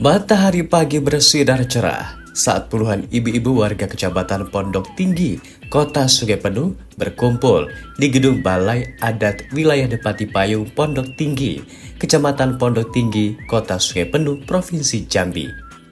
Matahari pagi bersinar cerah saat puluhan ibu-ibu warga Kecamatan Pondok Tinggi, Kota Sungai Penuh berkumpul di gedung Balai Adat Wilayah Depati Payung Pondok Tinggi, Kecamatan Pondok Tinggi, Kota Sungai Penuh, Provinsi Jambi.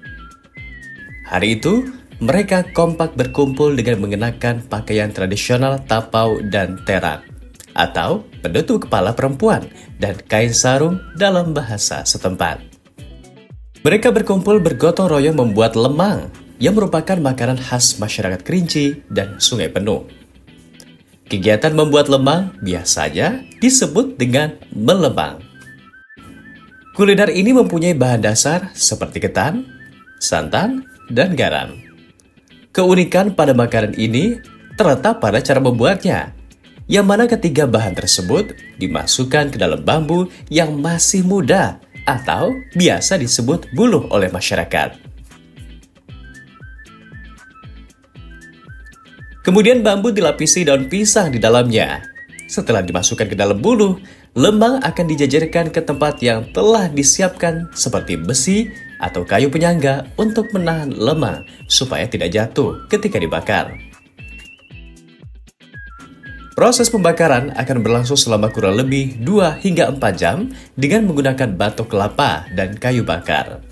Hari itu, mereka kompak berkumpul dengan mengenakan pakaian tradisional tapau dan terak, atau penutup kepala perempuan dan kain sarung dalam bahasa setempat. Mereka berkumpul bergotong royong membuat lemang yang merupakan makanan khas masyarakat Kerinci dan Sungai Penuh. Kegiatan membuat lemang biasanya disebut dengan melemang. Kuliner ini mempunyai bahan dasar seperti ketan, santan, dan garam. Keunikan pada makanan ini terletak pada cara membuatnya, yang mana ketiga bahan tersebut dimasukkan ke dalam bambu yang masih muda atau biasa disebut buluh oleh masyarakat. Kemudian bambu dilapisi daun pisang di dalamnya. Setelah dimasukkan ke dalam buluh, lemang akan dijajarkan ke tempat yang telah disiapkan seperti besi atau kayu penyangga untuk menahan lemang supaya tidak jatuh ketika dibakar. Proses pembakaran akan berlangsung selama kurang lebih 2 hingga 4 jam dengan menggunakan batok kelapa dan kayu bakar.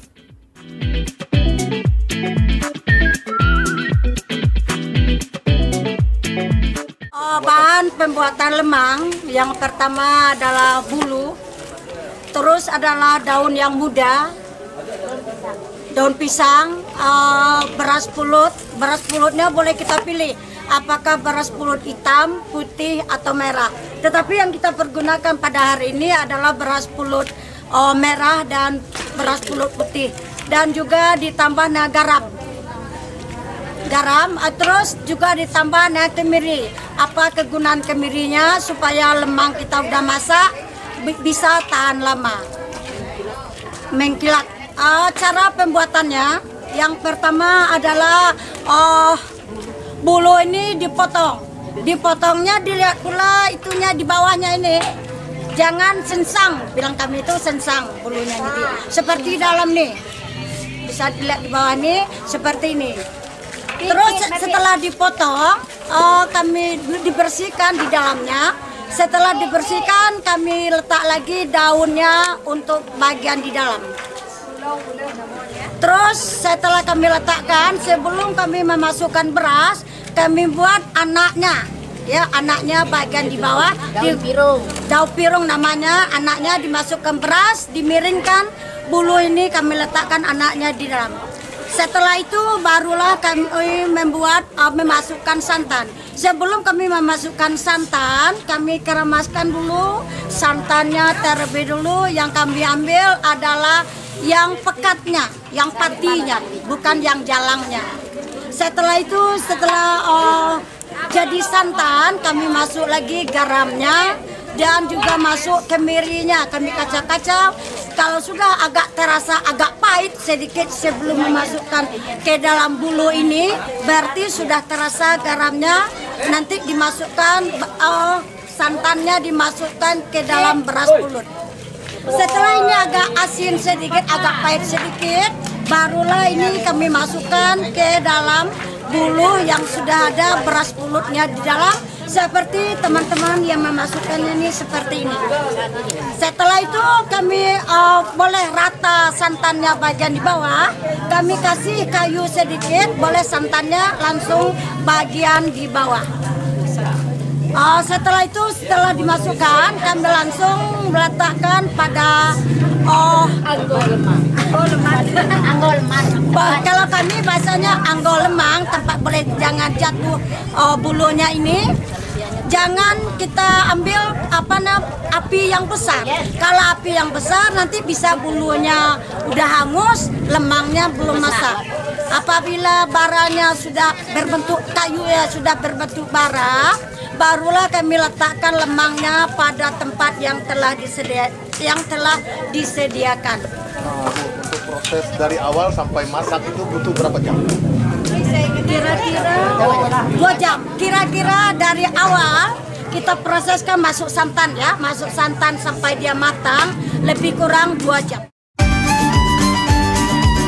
Bahan pembuatan lemang yang pertama adalah bulu, terus adalah daun yang muda, daun pisang, beras pulut. Beras pulutnya boleh kita pilih apakah beras pulut hitam, putih, atau merah. Tetapi yang kita pergunakan pada hari ini adalah beras pulut merah dan beras pulut putih. Dan juga ditambah garam, terus juga ditambah kemiri. Apa kegunaan kemirinya? Supaya lemang kita udah masak bisa tahan lama, mengkilat. Cara pembuatannya, yang pertama adalah bulu ini dipotongnya dilihat pula itunya di bawahnya ini, jangan sensang, bilang kami itu sensang bulunya ini. Seperti dalam nih, bisa dilihat di bawah nih seperti ini. Terus setelah dipotong, kami dibersihkan di dalamnya. Setelah dibersihkan, kami letak lagi daunnya untuk bagian di dalam. Terus setelah kami letakkan, sebelum kami memasukkan beras, kami buat anaknya, ya anaknya bagian di bawah, daun pirung namanya, anaknya dimasukkan beras, dimiringkan, bulu ini kami letakkan anaknya di dalam. Setelah itu barulah kami memasukkan santan. Sebelum kami memasukkan santan, kami keremaskan dulu santannya terlebih dulu. Yang kami ambil adalah yang pekatnya, yang patinya, bukan yang jalangnya. Setelah itu, jadi santan, kami masuk lagi garamnya dan juga masuk kemirinya. Kami kacau-kacau. Kalau sudah agak terasa agak pahit sedikit sebelum memasukkan ke dalam bulu ini, berarti sudah terasa garamnya. Nanti dimasukkan santannya, dimasukkan ke dalam beras pulut. Setelah ini agak asin sedikit, agak pahit sedikit, barulah ini kami masukkan ke dalam bulu yang sudah ada beras pulutnya di dalam. Seperti teman-teman yang memasukkannya ini seperti ini. Setelah itu kami boleh rata santannya bagian di bawah. Kami kasih kayu sedikit, boleh santannya langsung bagian di bawah. Setelah itu, setelah dimasukkan, kami langsung meletakkan pada anggol lemang. Kalau kami bahasanya anggol lemang, tempat boleh jangan jatuh bulunya ini. Jangan kita ambil api yang besar. Kalau api yang besar nanti bisa bulunya udah hangus, lemangnya belum masak. Apabila baranya sudah berbentuk kayu, ya sudah berbentuk bara, barulah kami letakkan lemangnya pada tempat yang telah disediakan. Untuk proses dari awal sampai masak itu butuh berapa jam? Kira-kira 2 jam. Kira-kira dari awal kita proseskan masuk santan ya, masuk santan sampai dia matang lebih kurang 2 jam.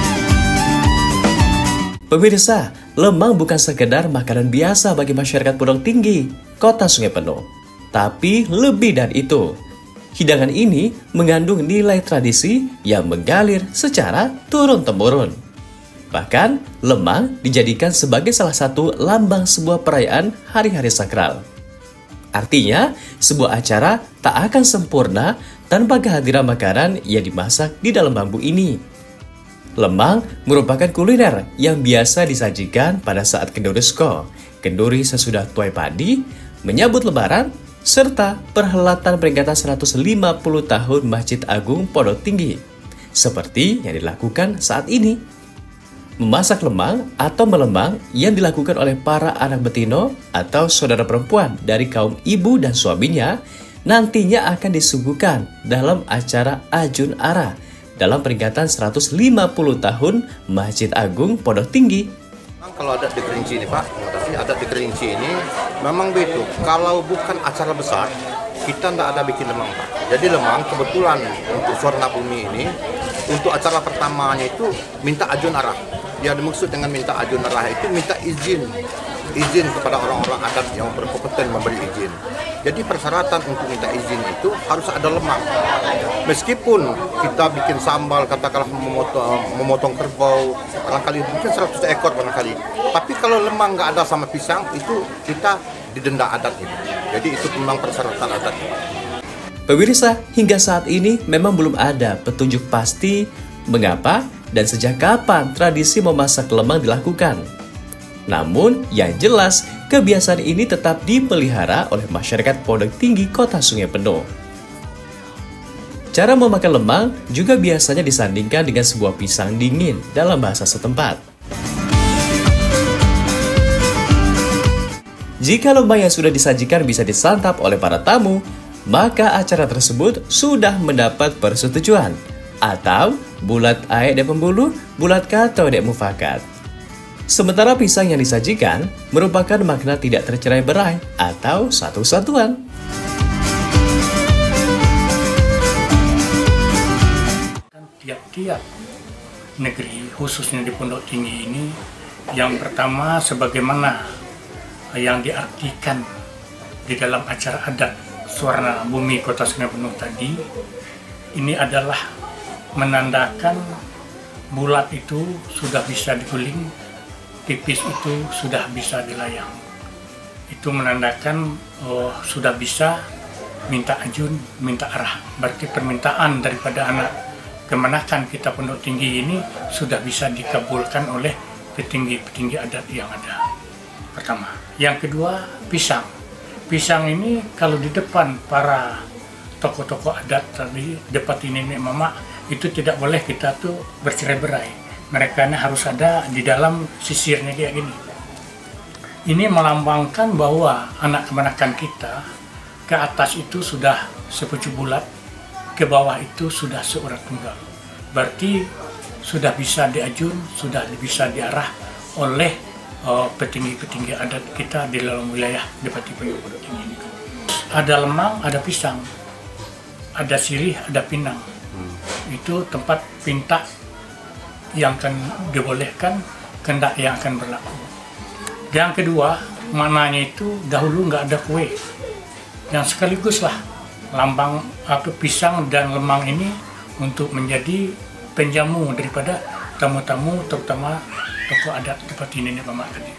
Pemirsa, lemang bukan sekedar makanan biasa bagi masyarakat Pondok Tinggi, Kota Sungai Penuh. Tapi lebih dari itu. Hidangan ini mengandung nilai tradisi yang mengalir secara turun-temurun. Bahkan, lemang dijadikan sebagai salah satu lambang sebuah perayaan hari-hari sakral. Artinya, sebuah acara tak akan sempurna tanpa kehadiran makanan yang dimasak di dalam bambu ini. Lemang merupakan kuliner yang biasa disajikan pada saat kenduri sko, kenduri sesudah tuai padi, menyambut lebaran, serta perhelatan peringatan 150 tahun Masjid Agung Pondok Tinggi, seperti yang dilakukan saat ini. Memasak lemang atau melemang yang dilakukan oleh para anak betino atau saudara perempuan dari kaum ibu dan suaminya nantinya akan disuguhkan dalam acara Ajun Ara dalam peringatan 150 tahun Masjid Agung Pondok Tinggi. Kalau adat di Kerinci ini Pak, tapi adat di Kerinci ini memang begitu. Kalau bukan acara besar, kita tidak ada bikin lemang Pak. Jadi lemang kebetulan untuk Suara Bumi ini, untuk acara pertamanya itu minta ajun arah. Yang dimaksud dengan minta ajun arah itu minta izin kepada orang-orang adat yang berkompeten memberi izin. Jadi persyaratan untuk minta izin itu harus ada lemang. Meskipun kita bikin sambal, katakanlah memotong kerbau, barangkali mungkin 100 ekor barangkali. Tapi kalau lemang nggak ada sama pisang, itu kita didenda adat itu. Jadi itu memang persyaratan adat. Pemirsa, hingga saat ini memang belum ada petunjuk pasti mengapa dan sejak kapan tradisi memasak lemang dilakukan. Namun, yang jelas, kebiasaan ini tetap dipelihara oleh masyarakat Pondok Tinggi Kota Sungai Penuh. Cara memakan lemang juga biasanya disandingkan dengan sebuah pisang dingin dalam bahasa setempat. Jika lemang yang sudah disajikan bisa disantap oleh para tamu, maka acara tersebut sudah mendapat persetujuan. Atau, bulat aek dek pembuluh, bulat kato dek mufakat. Sementara pisang yang disajikan merupakan makna tidak tercerai-berai atau satu satuan. Tiap-tiap negeri, khususnya di Pondok Tinggi ini, yang pertama sebagaimana yang diartikan di dalam acara adat Suara Bumi Kota Sungai Penuh tadi, ini adalah menandakan bulat itu sudah bisa diguling, tipis itu sudah bisa dilayang. Itu menandakan sudah bisa minta ajun, minta arah. Berarti permintaan daripada anak kemenakan kita Pondok Tinggi ini sudah bisa dikabulkan oleh petinggi-petinggi adat yang ada. Pertama. Yang kedua, pisang. Pisang ini kalau di depan para tokoh-tokoh adat tadi, depan nenek mama, itu tidak boleh kita tuh bercerai-berai. Mereka harus ada di dalam sisirnya kayak gini. Ini melambangkan bahwa anak kemenakan kita ke atas itu sudah sepucuk bulat, ke bawah itu sudah seurat tunggal. Berarti sudah bisa diajun, sudah bisa diarah oleh petinggi-petinggi adat kita di dalam wilayah Depati Pondok Tinggi ini. Ada lemang, ada pisang, ada sirih, ada pinang. Itu tempat pinta yang akan dibolehkan, kehendak yang akan berlaku. Yang kedua, maknanya itu dahulu nggak ada kue. Yang sekaligus lah lambang pisang dan lemang ini untuk menjadi penjamu daripada tamu-tamu, terutama tokoh adat seperti nenek mama tadi.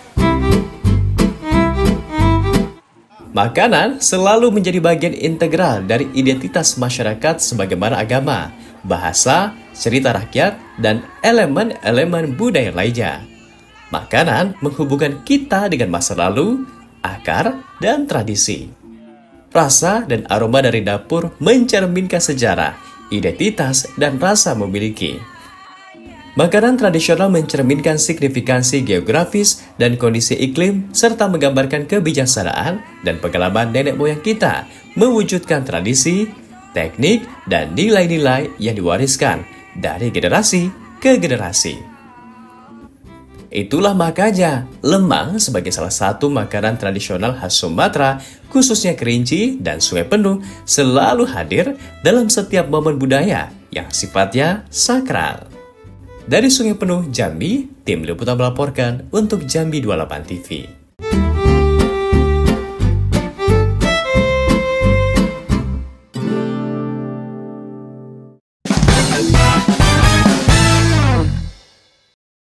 Makanan selalu menjadi bagian integral dari identitas masyarakat sebagaimana agama, bahasa, cerita rakyat, dan elemen-elemen budaya lainnya. Makanan menghubungkan kita dengan masa lalu, akar, dan tradisi. Rasa dan aroma dari dapur mencerminkan sejarah, identitas, dan rasa memiliki. Makanan tradisional mencerminkan signifikansi geografis dan kondisi iklim, serta menggambarkan kebijaksanaan dan pengalaman nenek moyang kita mewujudkan tradisi, teknik, dan nilai-nilai yang diwariskan dari generasi ke generasi. Itulah makanya lemang sebagai salah satu makanan tradisional khas Sumatera, khususnya Kerinci dan Sungai Penuh, selalu hadir dalam setiap momen budaya yang sifatnya sakral. Dari Sungai Penuh, Jambi, Tim Liputan melaporkan untuk Jambi 28 TV.